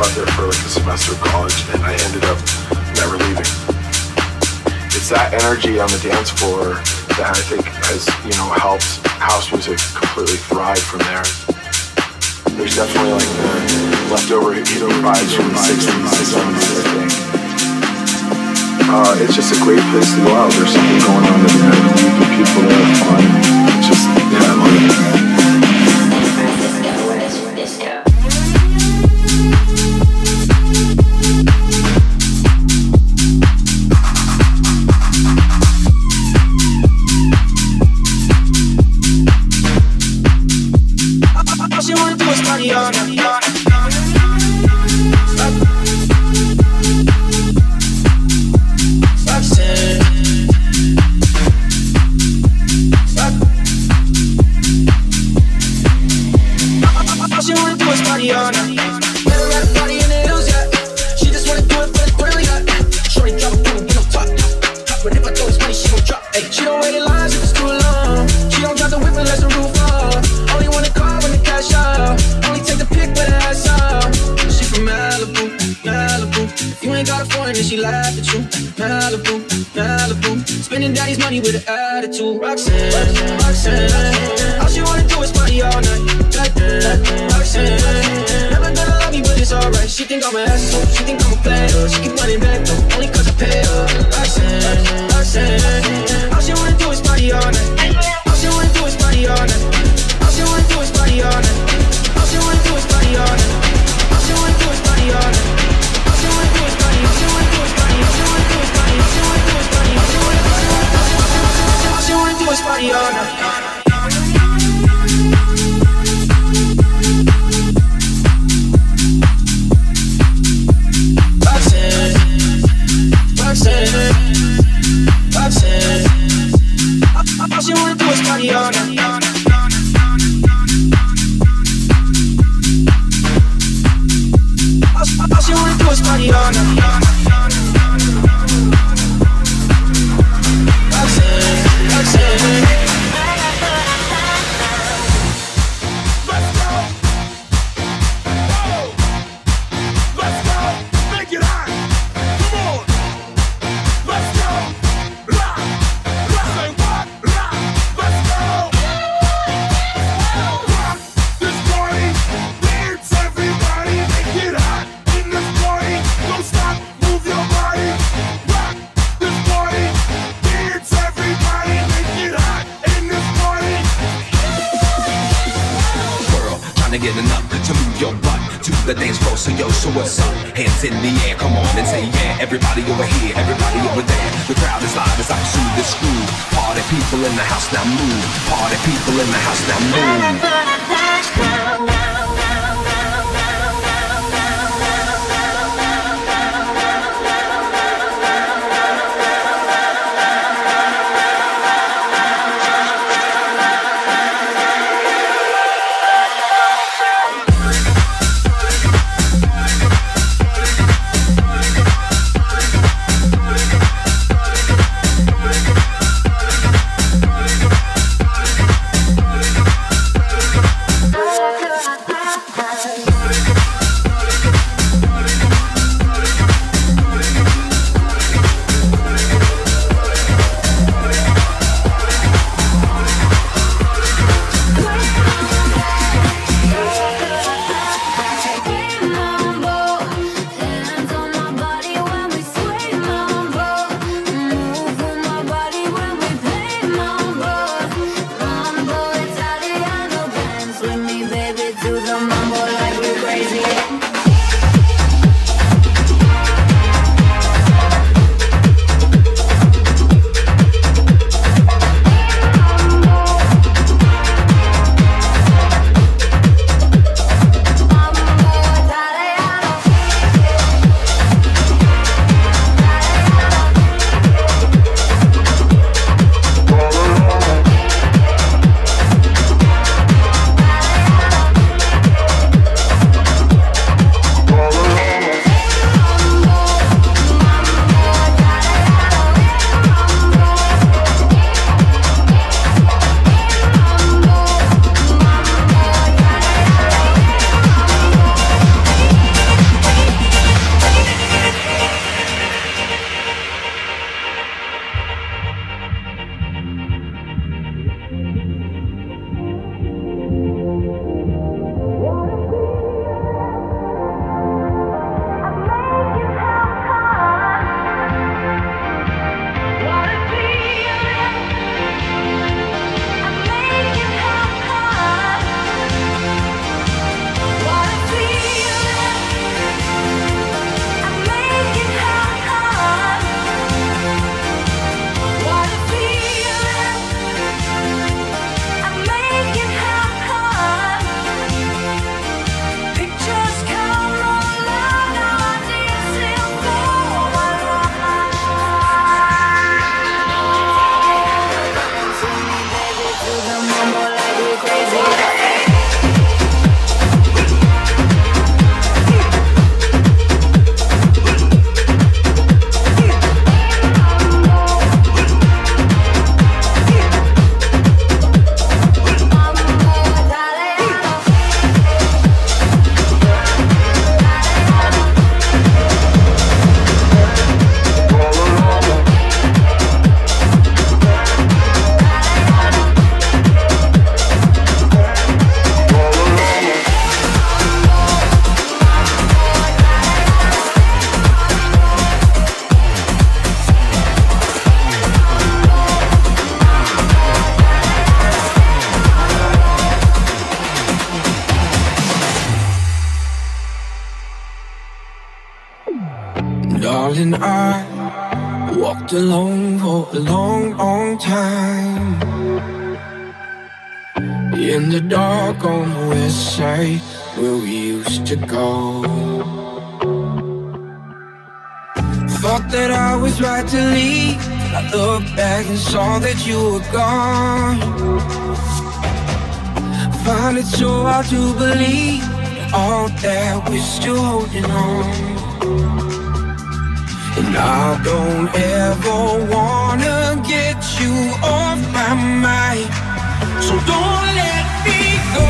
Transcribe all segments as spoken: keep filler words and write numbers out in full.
out there for like a semester of college, and I ended up never leaving. It's that energy on the dance floor that I think has, you know, helped house music completely thrive from there. There's definitely like the leftover hippie vibes from the sixties and seventies, I think. Uh, it's just a great place to go out. There's something going on every night. You meet people there, fun. It's just, yeah, I love it. With an attitude, Roxanne, Roxanne, all she wanna do is party all night. Like that, Roxanne, never gonna love me, but it's alright. She think I'm an asshole, she think I'm a player. She keep running back though, only cause I pay her. Roxanne, Roxanne, all she wanna do is party all night. All she wanna do is party all night. All she wanna do is party all night. All she wanna do is party all night. All she wanna do is party all night. All she wanna do is party. All she wanna do is party. All she wanna do is party. All she wanna do is party. All she wanna do is party. All she wanna do is party all night. Roxanne, Roxanne, Roxanne, all she wanna do is party all night. All she wanna do is party all night. The dance floor, so yo, so what's up? Hands in the air, come on and say yeah. Everybody over here, everybody over there. The crowd is live as I pursue this groove. Party people in the house now move. Party people in the house now move. Darling, I walked alone for a long, long time, in the dark on the west side where we used to go. Thought that I was right to leave. I looked back and saw that you were gone. Find it so hard to believe all that we're still holding on. And I don't ever wanna get you off my mind, so don't let me go.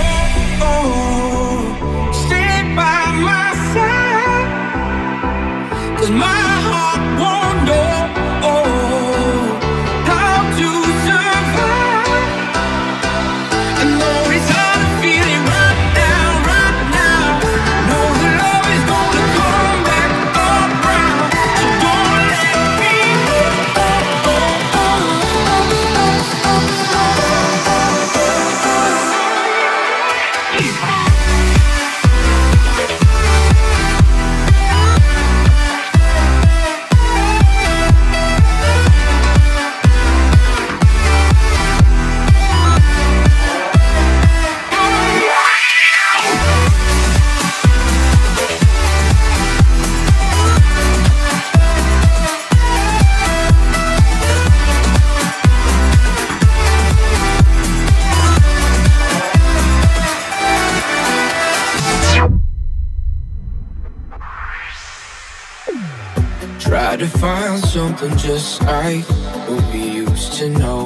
Stay by my side, 'cause my heart won't know how to survive. And though it's hard to feel it right now, right now, know the love is gonna come back around. So don't let me go. Try to find something just like what we used to know.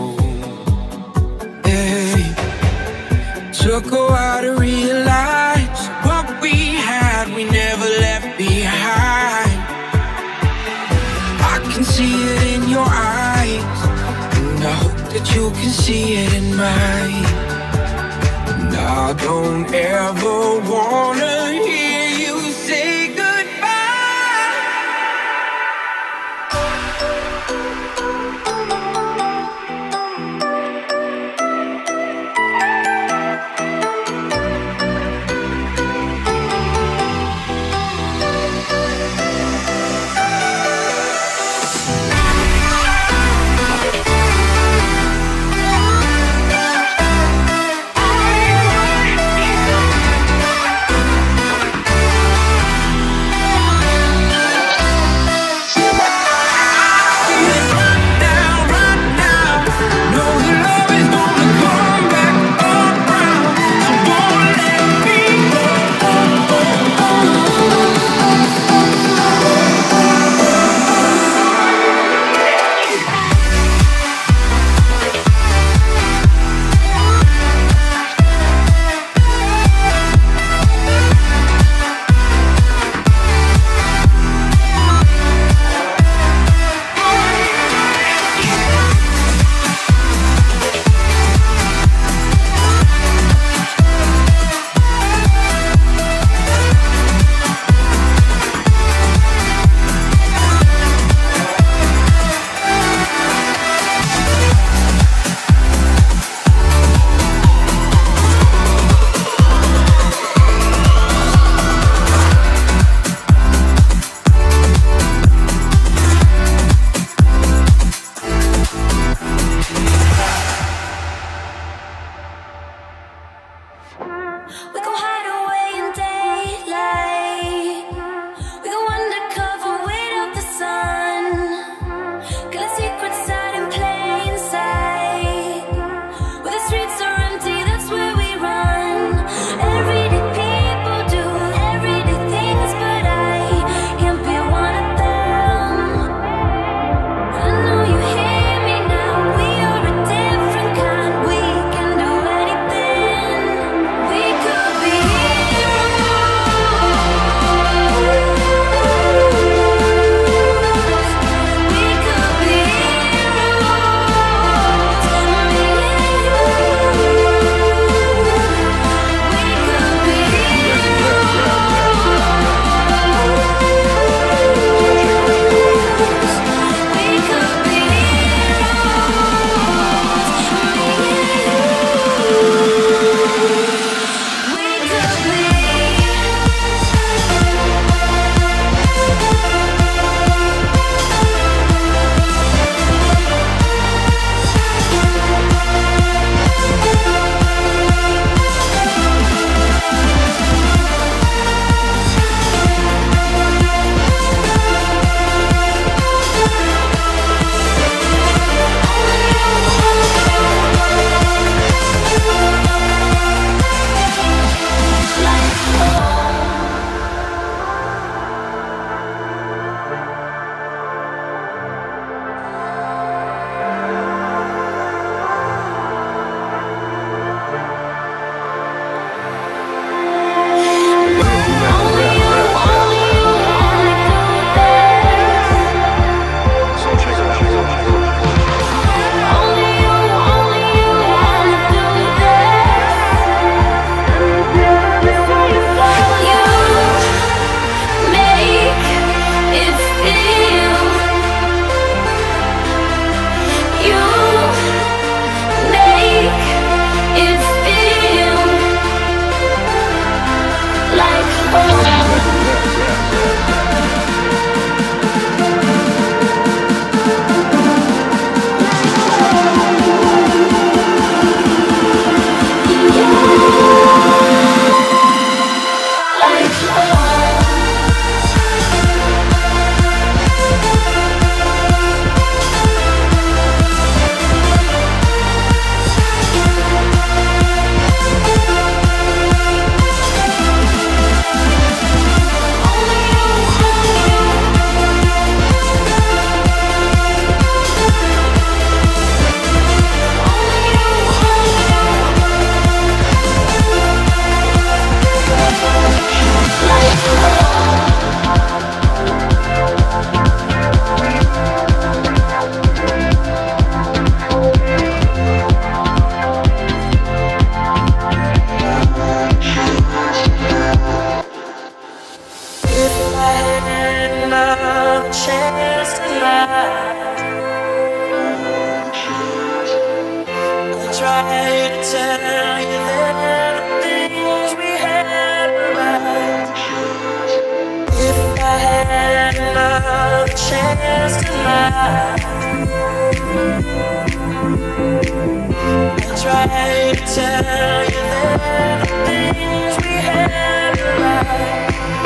Hey, took a while to realize what we had, we never left behind. I can see it in your eyes, and I hope that you can see it in mine. And I don't ever wanna hear you say goodbye. tried to tell you that the things we had were right. If I had another chance tonight, I tried to tell you that the things we had were right.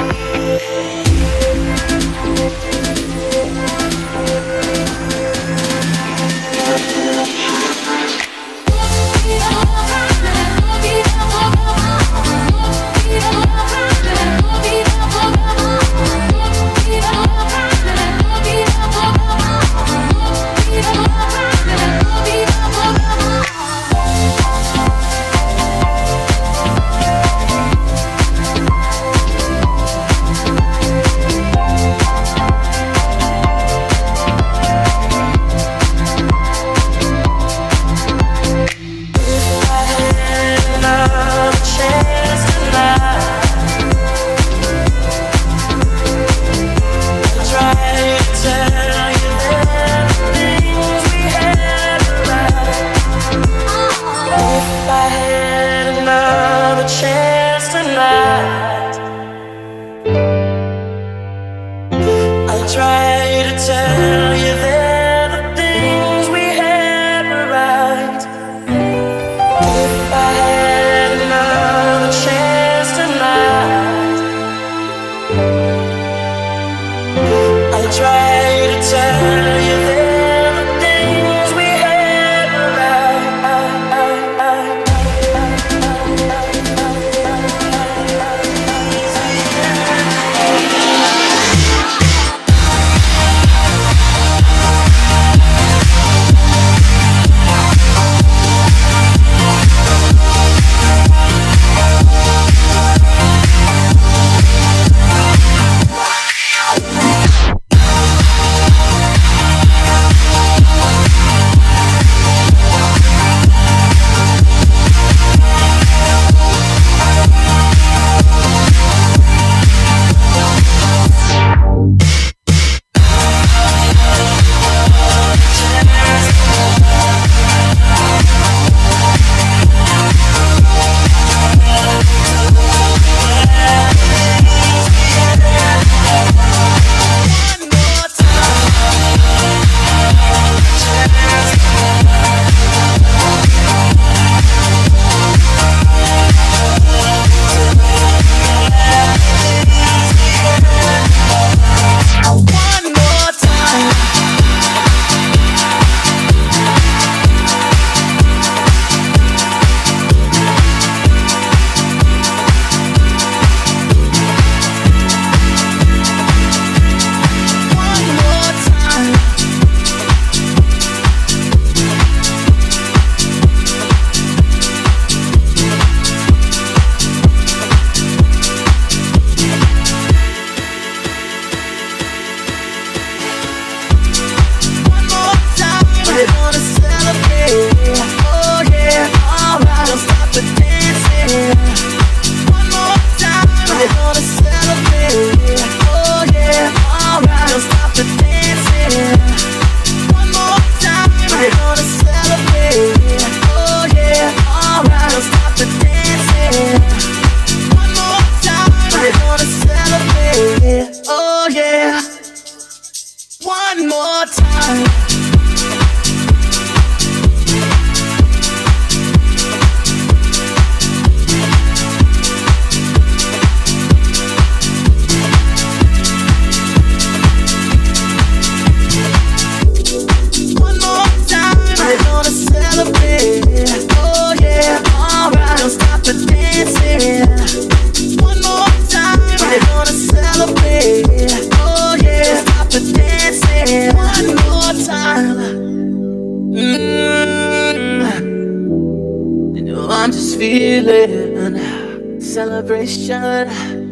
Celebration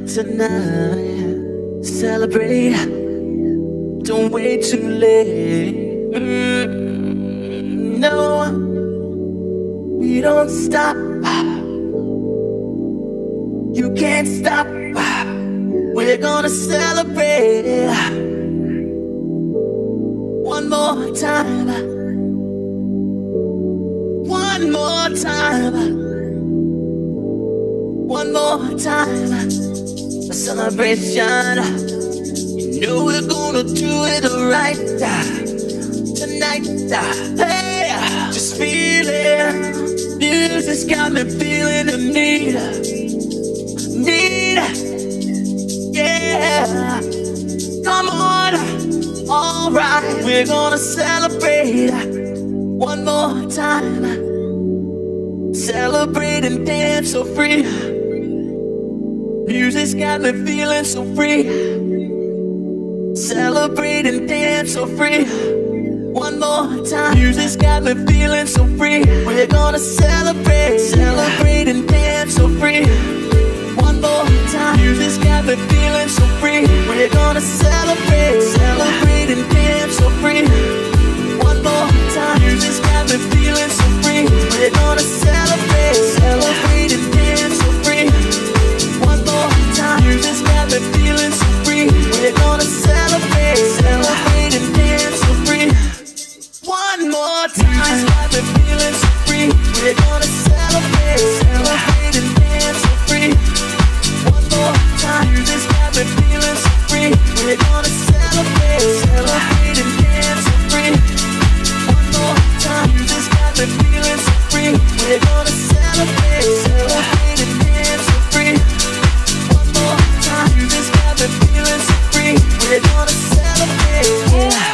tonight. Celebrate. Don't wait too late. Mm, no, we don't stop. You can't stop. We're gonna celebrate one more time. One more time, one more time, a celebration. You know we're gonna do it right tonight. Hey, just feel it. Music's got me feeling the need, need. Yeah, come on. Alright, we're gonna celebrate one more time. Celebrate and dance so free. Music's got me feeling so free. Celebrate and dance so free. One more time. Music's got me feeling so free. We're gonna celebrate, celebrate and dance so free. One more time. Music's got me feeling so free. We're gonna celebrate, celebrate and dance so free. One more time. Music's got me feeling so free. We're gonna celebrate, celebrate and dance so free. One more time. Music's got me feeling so free. We're gonna celebrate, celebrate and dance so free. One more time. Music's got me feeling so free. We're gonna celebrate, celebrate and dance so free. One more time, music's got me feeling so free. We're gonna celebrate, celebrate and dance so free. One more time, music's got me feeling so free. We're gonna celebrate, celebrate and dance so free. One more time, music's got me feeling so free. We're gonna celebrate, yeah.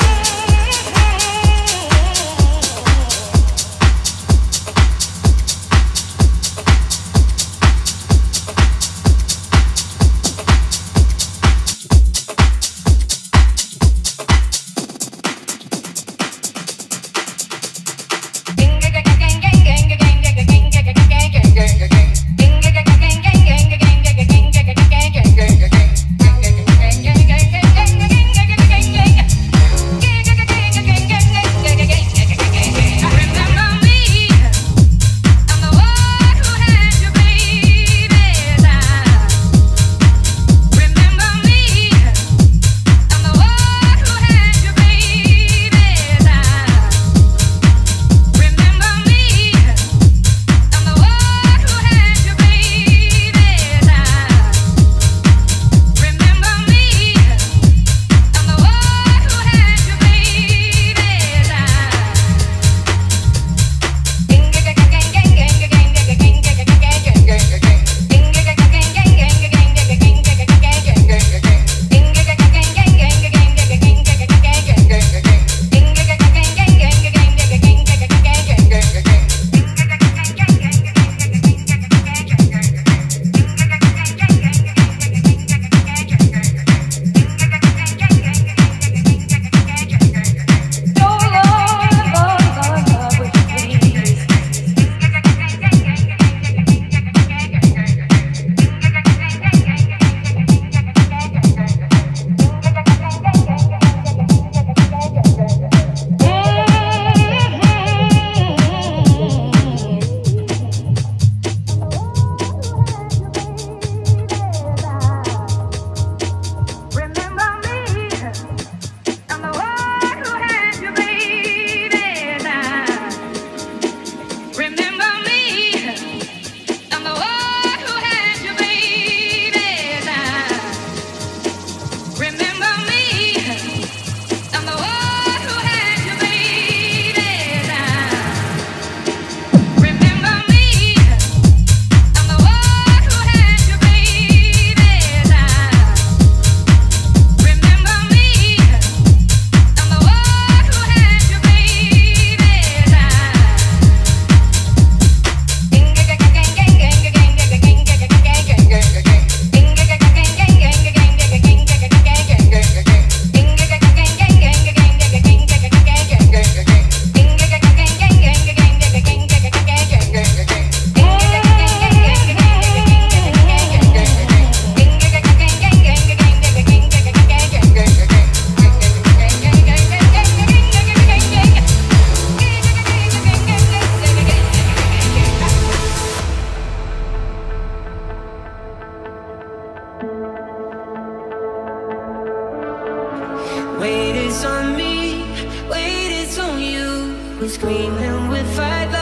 Wait, it's on me, wait, it's on you. We're screaming, we fight like this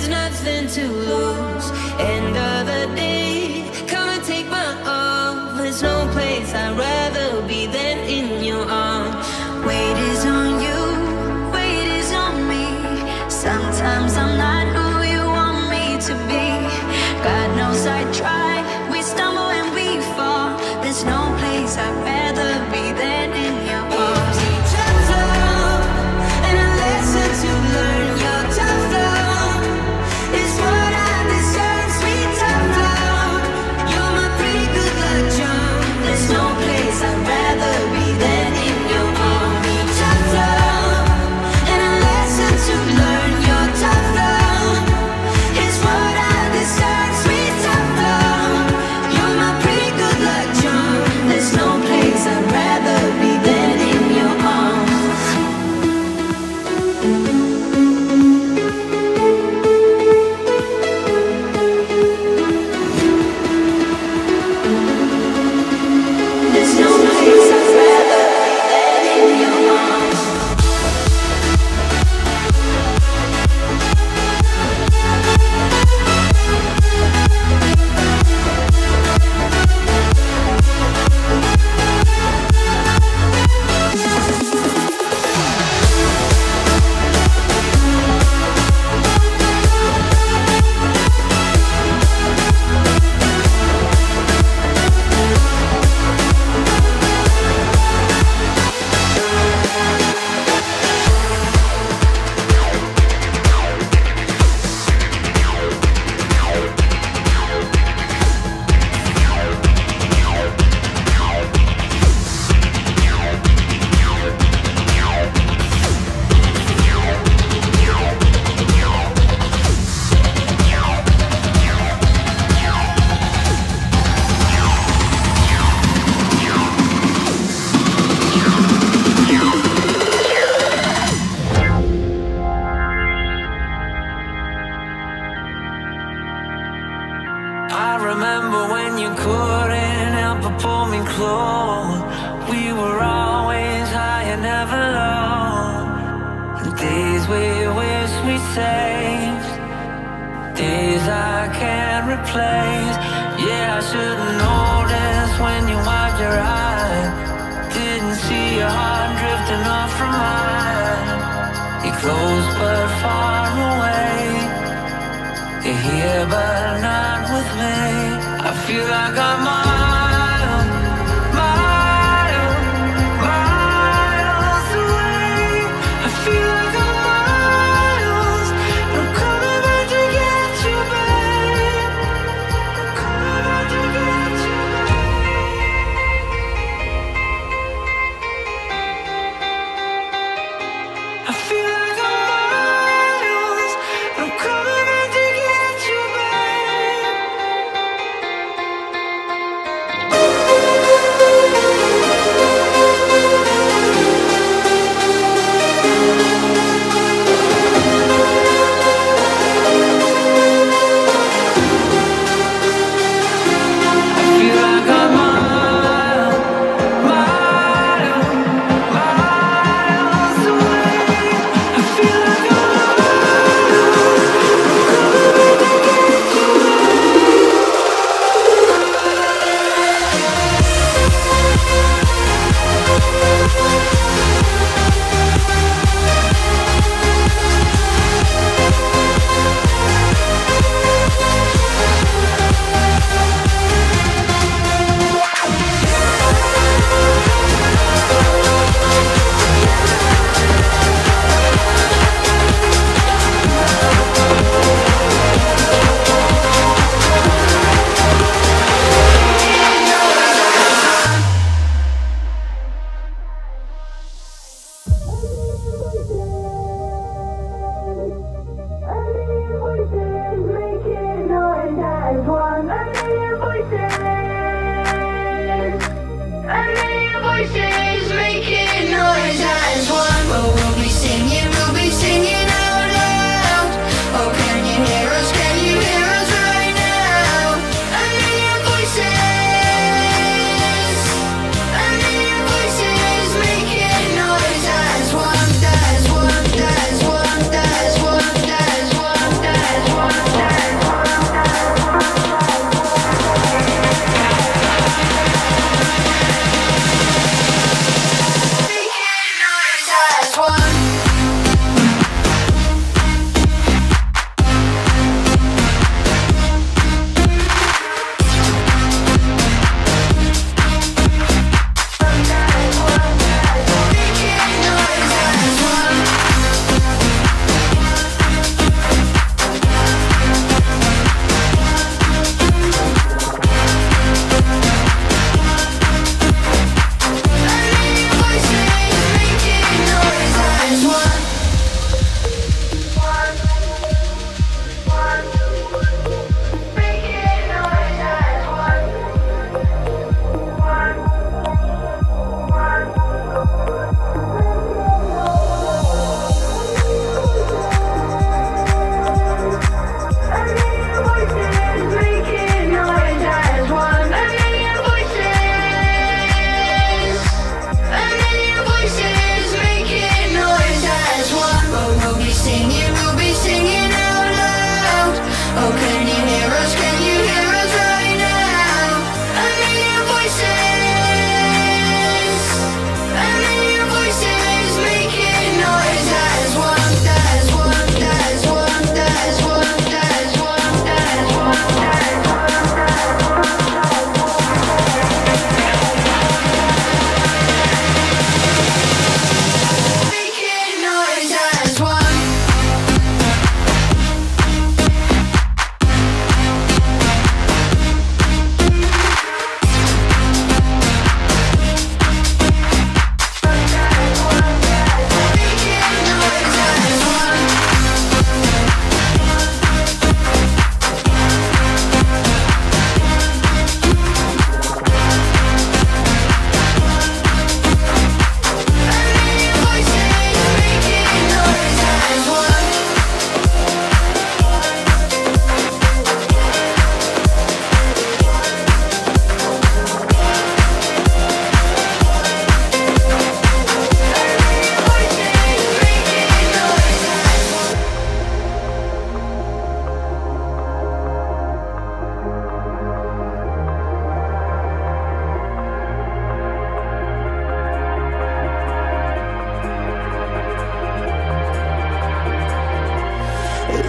there's nothing to lose. End of the day, come and take my all. There's no place I'd rather be than in your arms. Weight is on you, weight is on me. Sometimes I'm not who you want me to be. God knows I try, we stumble and we fall. There's no place I'd rather be than in your arms. Tough love, and a lesson to learn. Your tough love is what I deserve. Sweet tough love, you're my pretty good luck charm. There's no place I'd rather be than in your arms. Tough love, and a lesson to learn. Your tough love is what I deserve. Sweet tough love, you're my pretty good luck charm. There's no place I'd rather be than in your arms. There's no place I'd rather be than in your arms. I remember when you couldn't help but pull me close. We were always high and never low. The days we wish we saved, days I can't replace. Yeah, I should've noticed when you wiped your eye. Didn't see your heart drifting off from mine. You're close but far away. You're here but not with me. I feel like I'm miles, miles, miles away. I feel like I'm miles, but I'm coming back to get you, babe. Coming back to get you, babe. I feel like I'm miles, but I'm coming back to get you, babe.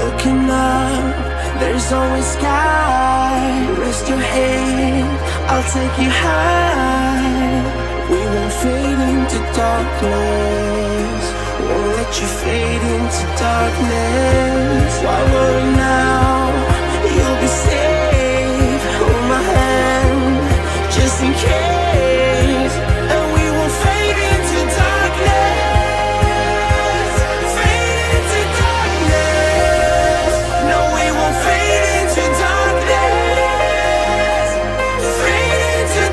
Looking up, there's always sky. Rest your head, I'll take you high. We won't fade into darkness, won't let you fade into darkness. Why worry now? You'll be safe. Hold my hand, just in case. And we won't fade into darkness, fade into darkness. No, we won't fade into darkness, fade into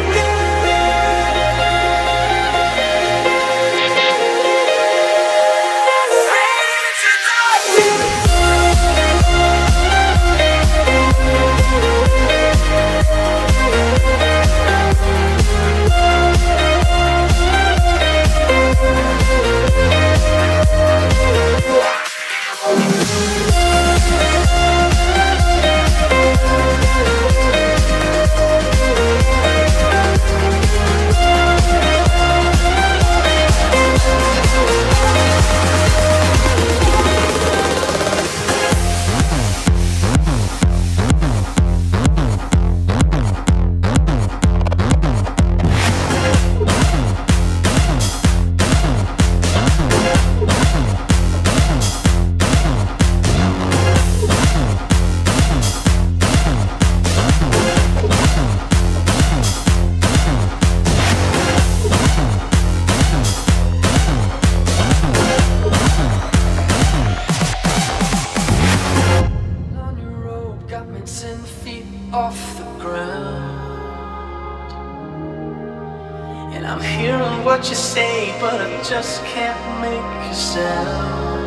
what you say, but I just can't make a sound.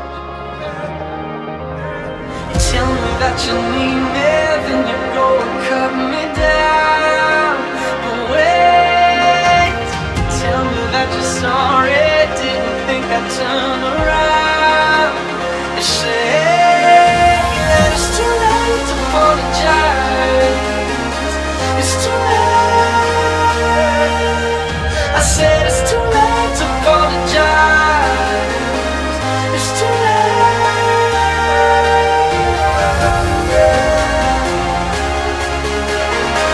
You tell me that you need me, then you go and cut me down. But wait, tell me that you're sorry, didn't think I'd turn around and say that it's too late to apologize. It's too late. I said it's too late to apologize. It's too late.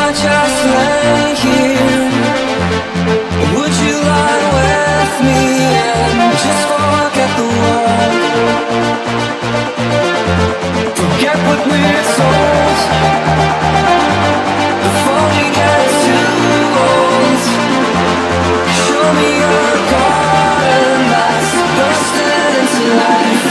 I just lay here? Would you lie with me and just forget the world? Forget what we're told before we get too old. Show me your garden that's bursting into life.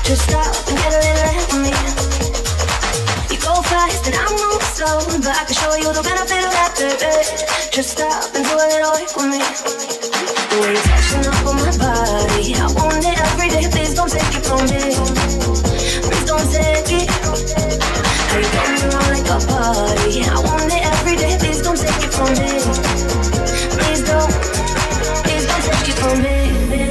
Just stop and get a little ahead of me. You go fast and I'm moving slow, but I can show you the benefit of that, baby. Just stop and do a little work with me. The way you're touching up on my body, I want it every day. Please don't take it from me. Please don't take it. How you got me around like a party, I want it every day. Please don't take it from me. Please don't, please don't take it from me.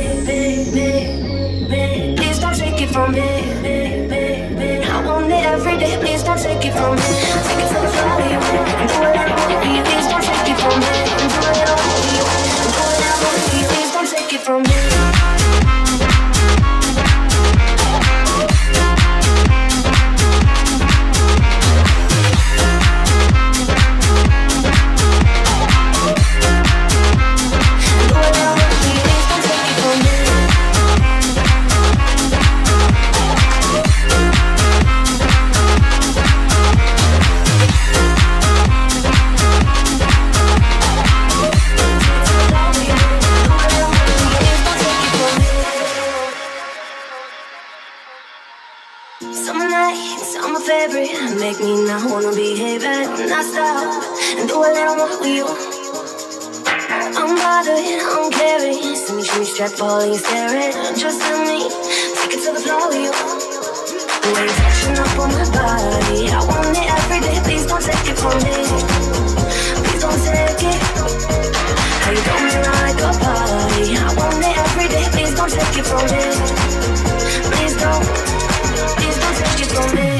Please don't take it from me. I want it every day. Please don't take it from me. Take it to the floor, you and do it all over you. Please don't take it from me. And do it all over you and do it all over you. Please don't take it from me. Make me not wanna behave and not stop and do a little more with you. I'm bothered, I'm caring. Send me, show me, strap, falling, staring. Just let me take it to the floor with you. The way you're touching up on my body, I want it every day. Please don't take it from me. Please don't take it. How you got me around like a party, I want it every day. Please don't take it from me. Please don't, please don't take it from me.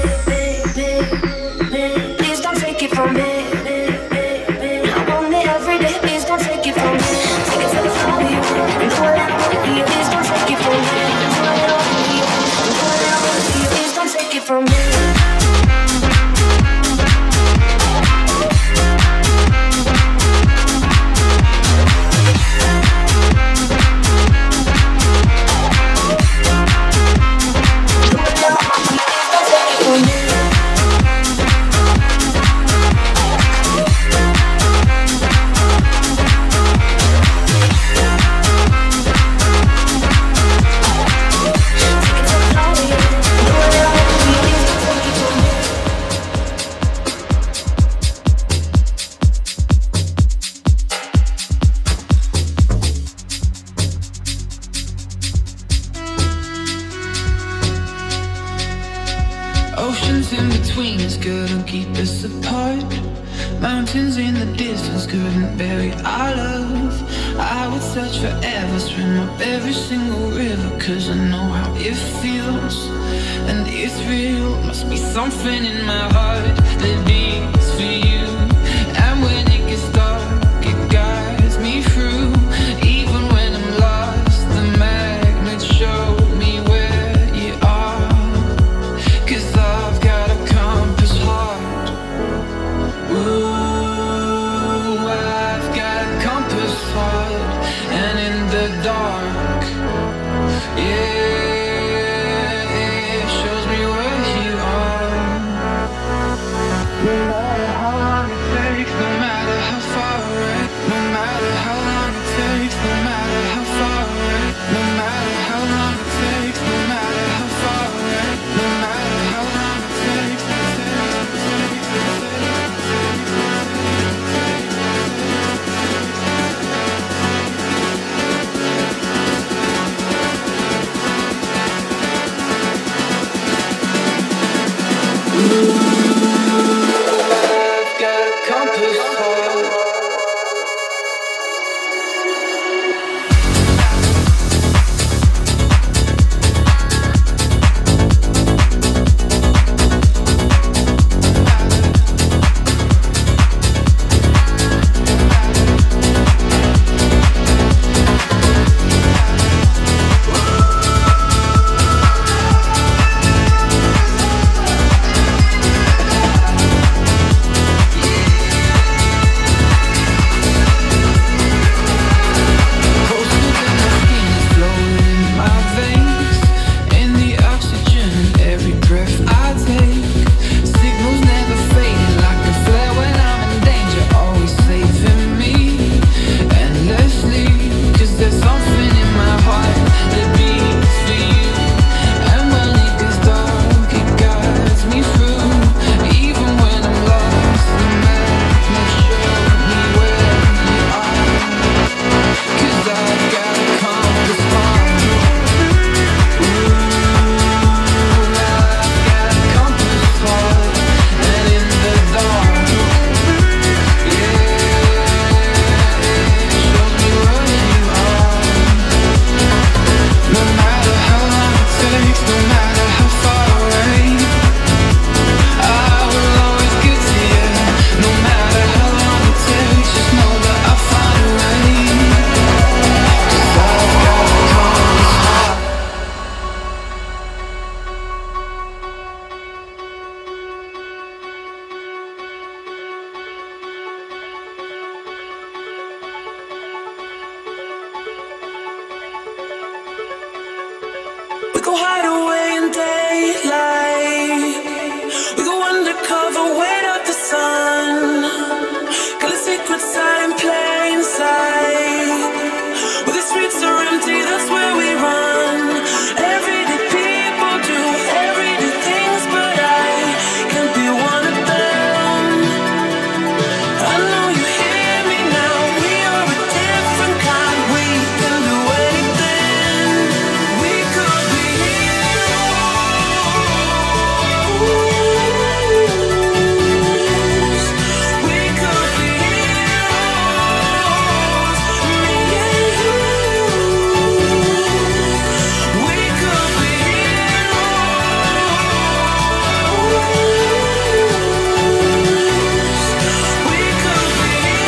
Please don't take it from me. I want it every day. Please don't take it from me. Take it to the floor, you and do it all over you. Please don't take it from me. Do it all over you and do it all over you. Please don't take it from me. Oceans in between us couldn't keep us apart. Mountains in the distance couldn't bury our love. I would search forever, swim up every single river, cause I know how it feels, and it's real. Must be something in my heart that beats for you. And when it gets dark, it guides me through. Even when I'm lost, the magnets show me where you are, cause I've got a compass heart. Ooh, I've got a compass heart. And in the dark, yeah, it shows me where you are. No matter how long it takes, no matter how far away, no matter how long it takes, no matter how far away, no matter how long it takes, no matter how far away, no matter how long it takes, it takes, it I've got a compass heart. We'll be right back. hide away in daylight. We go undercover, wait out the sun. Got a secret side in plain sight. Where the streets are empty, that's where we run. Everyday people do everyday things, but I can't be one of them. I know you hear me now. We are a different kind. We can do anything. We could be heroes. We could be heroes. Me and you. We could be heroes. We could be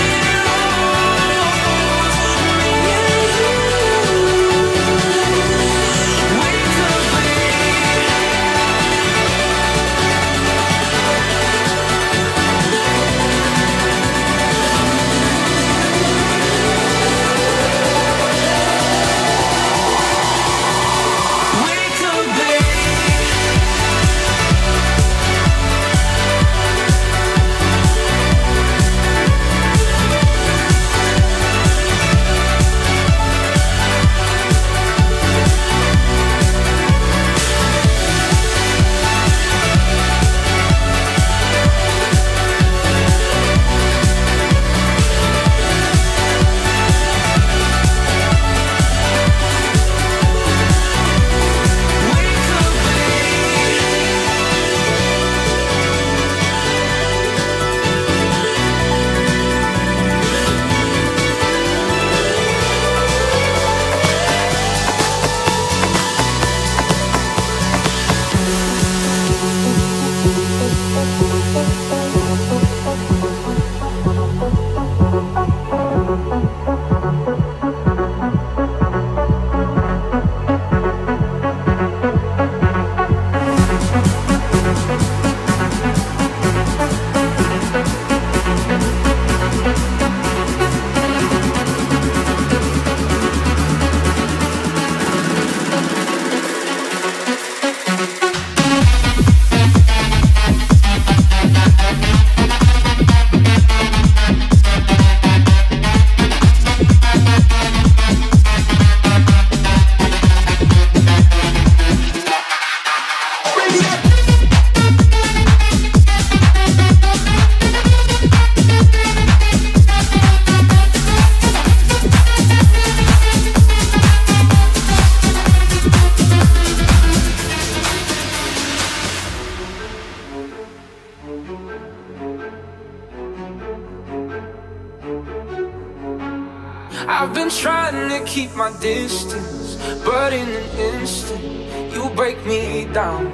I've been trying to keep my distance, but in an instant, you break me down.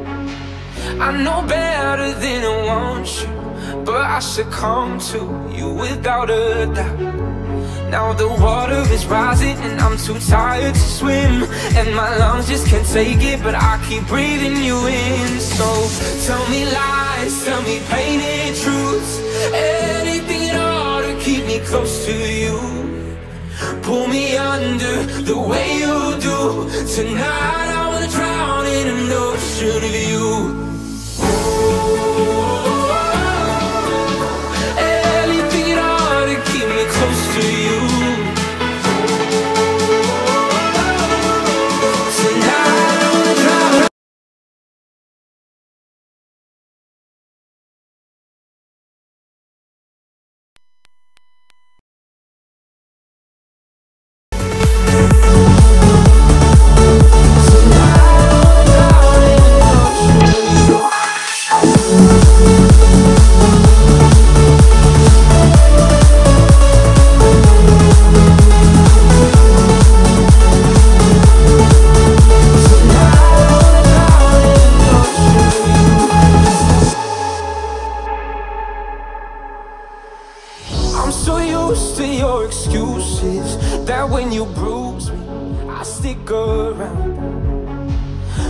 I know better than I want you, but I succumb to you without a doubt. Now the water is rising and I'm too tired to swim, and my lungs just can't take it, but I keep breathing you in. So tell me lies, tell me painted truths, anything at all to keep me close to you. Pull me under the way you do. Tonight I wanna drown in an ocean of you. Anything at all to keep me close to you. Tonight I wanna drown. Tonight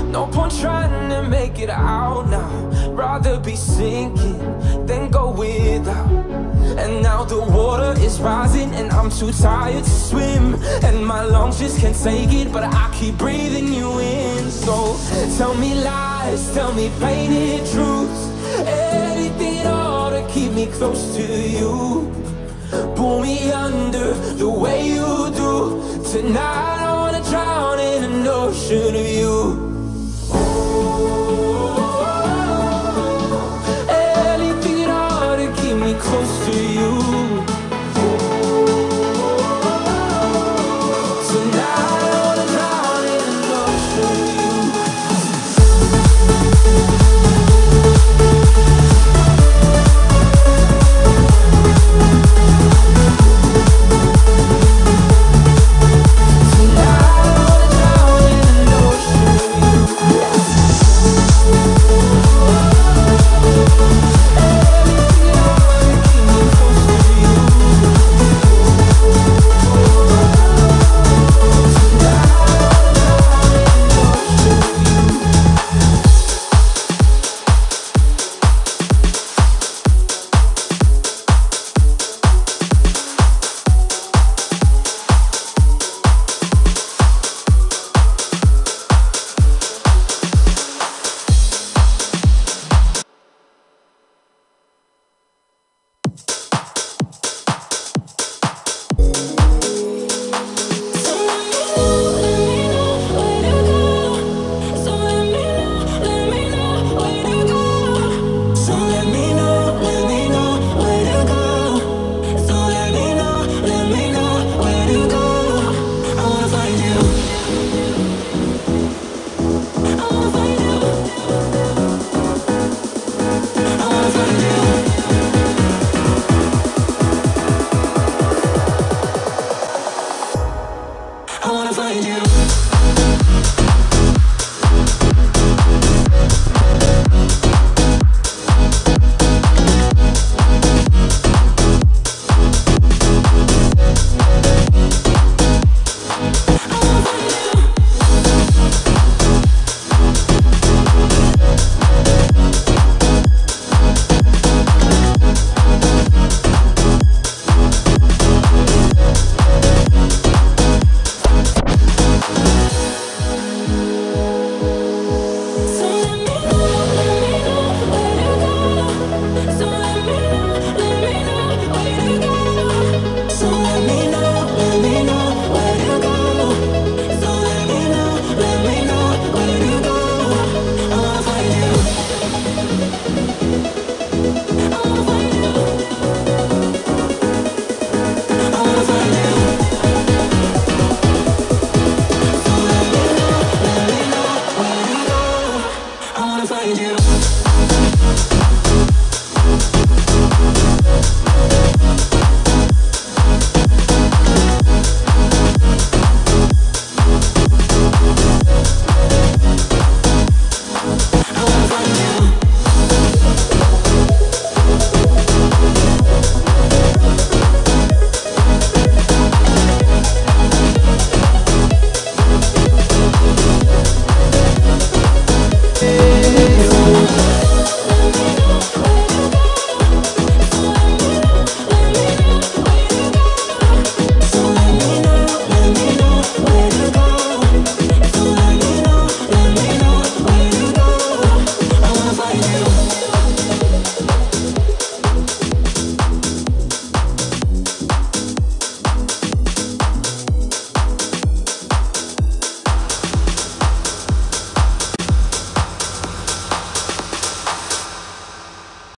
No point trying to make it out now. Rather be sinking than go without. And now the water is rising and I'm too tired to swim, and my lungs just can't take it, but I keep breathing you in. So tell me lies, tell me painted truths, anything at all to keep me close to you. Pull me under the way you do. Tonight I wanna drown in an ocean of you.